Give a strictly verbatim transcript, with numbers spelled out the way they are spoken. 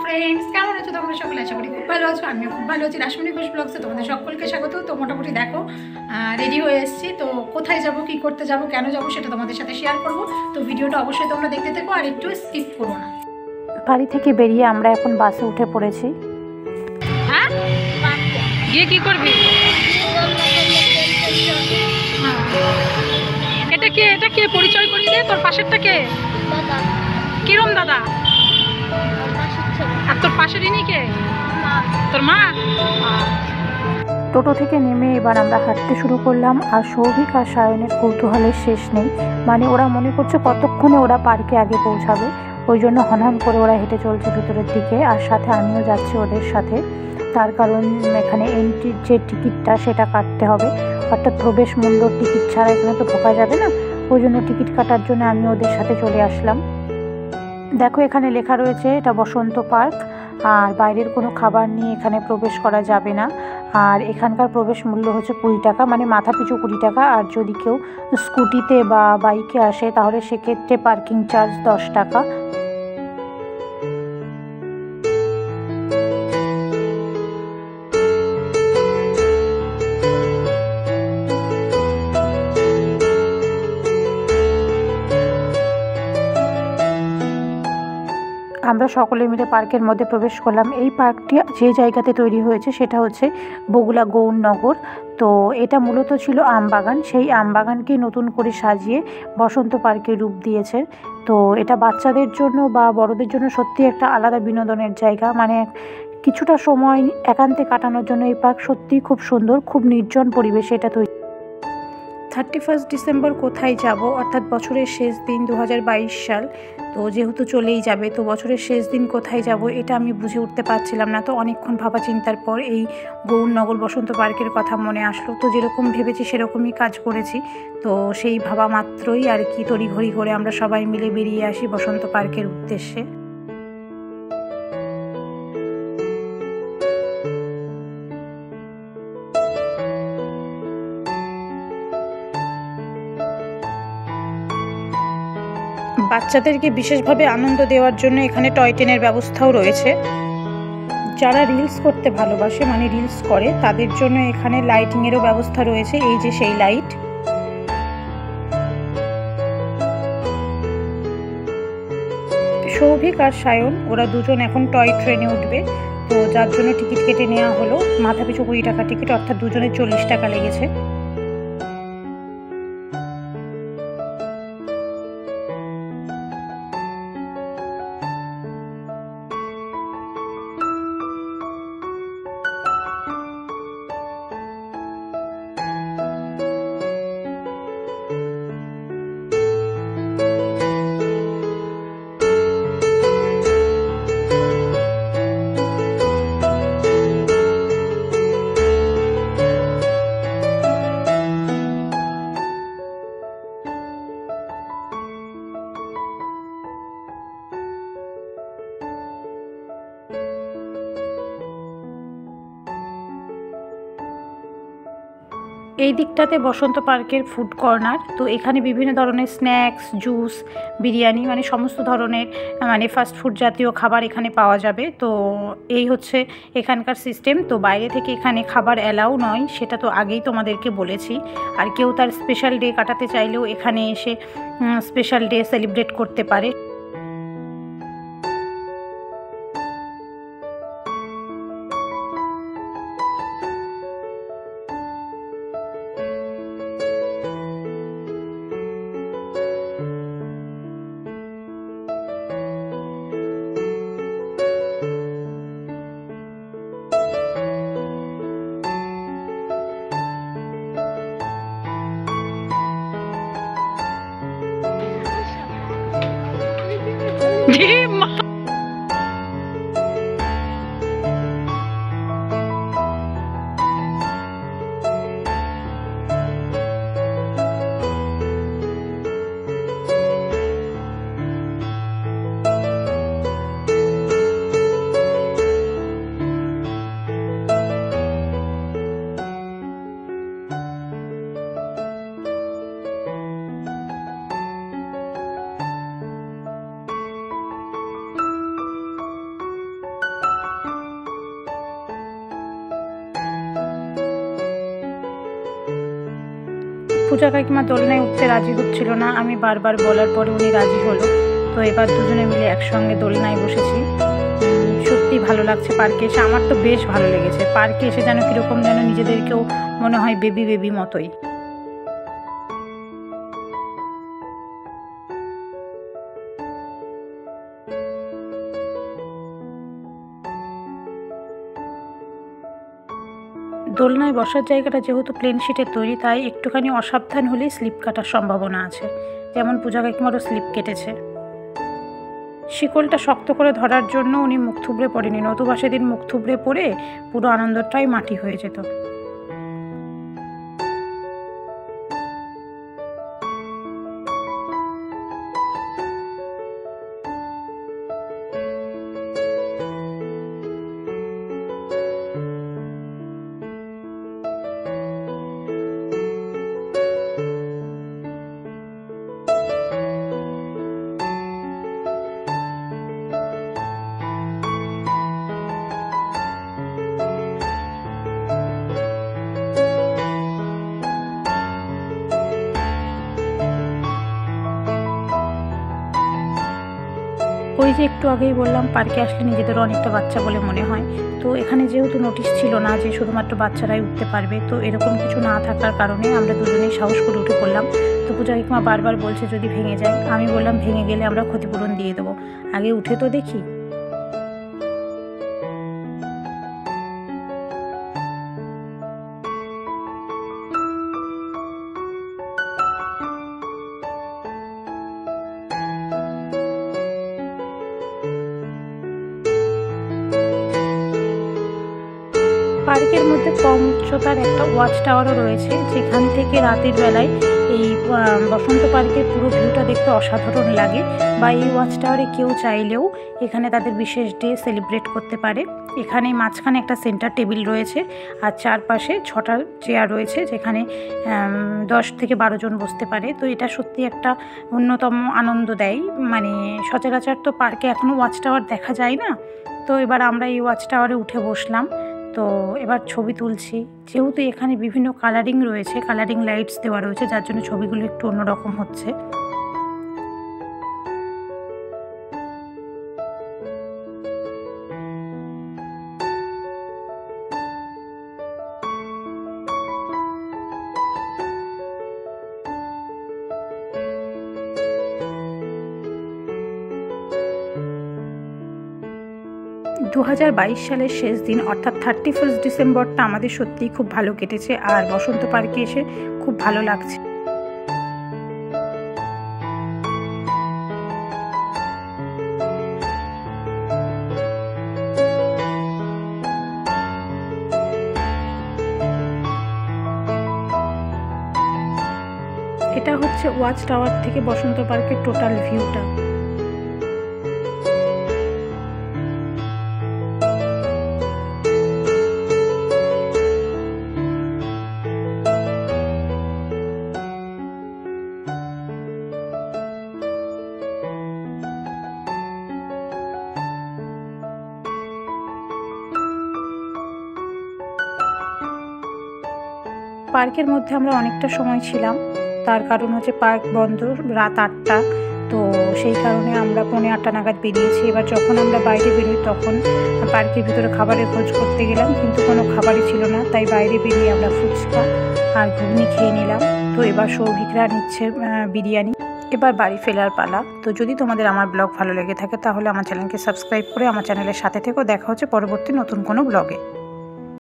Friends, কেমন আছো তোমরা সকলে? আশা করি খুব ভালো আছো। আমিও খুব ভালো আছি। রাসমণি ঘোষ ব্লগসে তোমাদের সকলকে স্বাগত। তো মোটামুটি দেখো রেডি হয়ে এসেছি। তো কোথায় যাব, কি করতে যাব, কেন যাব সেটা তোমাদের সাথে শেয়ার করব। তো ভিডিওটা অবশ্যই তোমরা দেখতে থাকো আর একটু স্কিপ করো না। বাড়ি থেকে বেরিয়ে আমরা এখন বাসে উঠে পড়েছি। হ্যাঁ, গিয়ে কি করবি? এটা কে? এটা কে? পরিচয় করিয়ে দে। তোর পাশেরটা কে? দাদা। কিরম দাদা? আর তোর পাশের ইনি কে? তোর মা। টোটো থেকে নেমে এবার আমরা হাঁটতে শুরু করলাম। আর সৌভিক আর সায়নের কৌতূহলের শেষ নেই। মানে ওরা মনে করছে কতক্ষণে ওরা পার্কে আগে পৌঁছাবে, ওই জন্য হনহন করে ওরা হেঁটে চলছে ভিতরের দিকে। আর সাথে আমিও যাচ্ছি ওদের সাথে, তার কারণ এখানে এন্ট্রির যে টিকিটটা সেটা কাটতে হবে, অর্থাৎ প্রবেশ মূল্যর টিকিট ছাড়া এখানে তো ঢোকা যাবে না। ওই জন্য টিকিট কাটার জন্য আমি ওদের সাথে চলে আসলাম। দেখো এখানে লেখা রয়েছে এটা বসন্ত পার্ক, আর বাইরের কোনো খাবার নিয়ে এখানে প্রবেশ করা যাবে না। আর এখানকার প্রবেশ মূল্য হচ্ছে কুড়ি টাকা, মানে মাথা পিছু কুড়ি টাকা। আর যদি কেউ স্কুটিতে বা বাইকে আসে তাহলে সেক্ষেত্রে পার্কিং চার্জ দশ টাকা। আমরা সকলে মিলে পার্কের মধ্যে প্রবেশ করলাম। এই পার্কটি যে জায়গাতে তৈরি হয়েছে সেটা হচ্ছে বগুলা গৌরনগর। তো এটা মূলত ছিল আমবাগান, সেই আমবাগানকে নতুন করে সাজিয়ে বসন্ত পার্কে রূপ দিয়েছে। তো এটা বাচ্চাদের জন্য বা বড়দের জন্য সত্যি একটা আলাদা বিনোদনের জায়গা। মানে কিছুটা সময় একান্তে কাটানোর জন্য এই পার্ক সত্যিই খুব সুন্দর, খুব নির্জন পরিবেশে এটা তৈরি। থার্টি ফার্স্ট ডিসেম্বর কোথায় যাব, অর্থাৎ বছরের শেষ দিন দু হাজার বাইশ সাল, তো যেহেতু চলেই যাবে, তো বছরের শেষ দিন কোথায় যাব এটা আমি বুঝে উঠতে পারছিলাম না। তো অনেকক্ষণ ভাবা চিন্তার পর এই গৌরনগর বসন্ত পার্কের কথা মনে আসলো। তো যেরকম ভেবেছি সেরকমই কাজ করেছি। তো সেই ভাবা মাত্রই আর কি তড়িঘড়ি করে আমরা সবাই মিলে বেরিয়ে আসি বসন্ত পার্কের উদ্দেশ্যে। বাচ্চাদেরকে বিশেষভাবে আনন্দ দেওয়ার জন্য এখানে টয় ট্রেনের ব্যবস্থাও রয়েছে। যারা রিলস করতে ভালোবাসে, মানে রিলস করে, তাদের জন্য এখানে লাইটিংয়েরও ব্যবস্থা রয়েছে। এই যে সেই লাইট। সৌভিক আর সায়ন ওরা দুজন এখন টয় ট্রেনে উঠবে। তো যার জন্য টিকিট কেটে নেওয়া হলো। মাথা পিছু কুড়ি টাকা টিকিট, অর্থাৎ দুজনের চল্লিশ টাকা লেগেছে। এই দিকটাতে বসন্ত পার্কের ফুড কর্নার। তো এখানে বিভিন্ন ধরনের স্ন্যাক্স, জুস, বিরিয়ানি, মানে সমস্ত ধরনের মানে ফাস্ট ফুড জাতীয় খাবার এখানে পাওয়া যাবে। তো এই হচ্ছে এখানকার সিস্টেম। তো বাইরে থেকে এখানে খাবার অ্যালাউ নয়, সেটা তো আগেই তোমাদেরকে বলেছি। আর কেউ তার স্পেশাল ডে কাটাতে চাইলেও এখানে এসে স্পেশাল ডে সেলিব্রেট করতে পারে। পূজা কাকিমা দোলনায় উঠতে রাজি হচ্ছিল না, আমি বারবার বলার পরে উনি রাজি হলো। তো এবার দুজনে মিলে একসঙ্গে দোলনায় বসেছি। সত্যি ভালো লাগছে পার্কে এসে, আমার তো বেশ ভালো লেগেছে। পার্কে এসে যেন কীরকম যেন নিজেদেরকেও মনে হয় বেবি বেবি মতোই। দোলনায় বসার জায়গাটা যেহেতু প্লেন শিটের তৈরি, তাই একটুখানি অসাবধান হলেই স্লিপ কাটার সম্ভাবনা আছে। যেমন পূজা কাকিমারও স্লিপ কেটেছে। শিকলটা শক্ত করে ধরার জন্য উনি মুখ থুবড়ে পড়েনি, নতুবা সেদিন মুখ থুবড়ে পড়ে পুরো আনন্দটাই মাটি হয়ে যেত। ওই যে একটু আগেই বললাম পার্কে আসলে নিজেদেরও অনেকটা বাচ্চা বলে মনে হয়। তো এখানে যেহেতু নোটিশ ছিল না যে শুধুমাত্র বাচ্চারাই উঠতে পারবে, তো এরকম কিছু না থাকার কারণে আমরা দুজনেই সাহস করে উঠে পড়লাম। তো পূজা কাকিমা বারবার বলছে যদি ভেঙে যায়, আমি বললাম ভেঙে গেলে আমরা ক্ষতিপূরণ দিয়ে দেবো, আগে উঠে তো দেখি। পার্কের মধ্যে কম উচ্চতার একটা ওয়াচ টাওয়ারও রয়েছে, যেখান থেকে রাতের বেলায় এই বসন্ত পার্কের পুরো ভিউটা দেখতে অসাধারণ লাগে। বা এই ওয়াচ টাওয়ারে কেউ চাইলেও এখানে তাদের বিশেষ ডে সেলিব্রেট করতে পারে। এখানে মাঝখানে একটা সেন্টার টেবিল রয়েছে আর চারপাশে ছটা চেয়ার রয়েছে, যেখানে দশ থেকে বারো জন বসতে পারে। তো এটা সত্যি একটা অন্যতম আনন্দ দেয়। মানে সচরাচর তো পার্কে এখনও ওয়াচ টাওয়ার দেখা যায় না। তো এবার আমরা এই ওয়াচ টাওয়ারে উঠে বসলাম। তো এবার ছবি তুলছি, যেহেতু এখানে বিভিন্ন কালারিং রয়েছে, কালারিং লাইটস দেওয়া রয়েছে, যার জন্য ছবিগুলো একটু অন্যরকম হচ্ছে। দু হাজার বাইশ সালের শেষ দিন অর্থাৎ থার্টি ফার্স্ট ডিসেম্বরটা আমাদের সত্যিই খুব ভালো কেটেছে, আর বসন্ত পার্কে এসে খুব ভালো লাগছে। এটা হচ্ছে ওয়াচ টাওয়ার থেকে বসন্ত পার্কের টোটাল ভিউটা। পার্কের মধ্যে আমরা অনেকটা সময় ছিলাম, তার কারণ হচ্ছে পার্ক বন্ধ রাত আটটা। তো সেই কারণে আমরা পৌনে আটটা নাগাদ বেরিয়েছি। এবার যখন আমরা বাইরে বেরোই তখন পার্কের ভিতরে খাবারের খোঁজ করতে গেলাম, কিন্তু কোনো খাবারই ছিল না। তাই বাইরে বেরিয়ে আমরা ফুচকা আর ঘুগনি খেয়ে নিলাম। তো এবার সৌভিকরা নিচ্ছে বিরিয়ানি। এবার বাড়ি ফেরার পালা। তো যদি তোমাদের আমার ব্লগ ভালো লেগে থাকে তাহলে আমার চ্যানেলকে সাবস্ক্রাইব করে আমার চ্যানেলের সাথে থেকো। দেখা হচ্ছে পরবর্তী নতুন কোনো ব্লগে।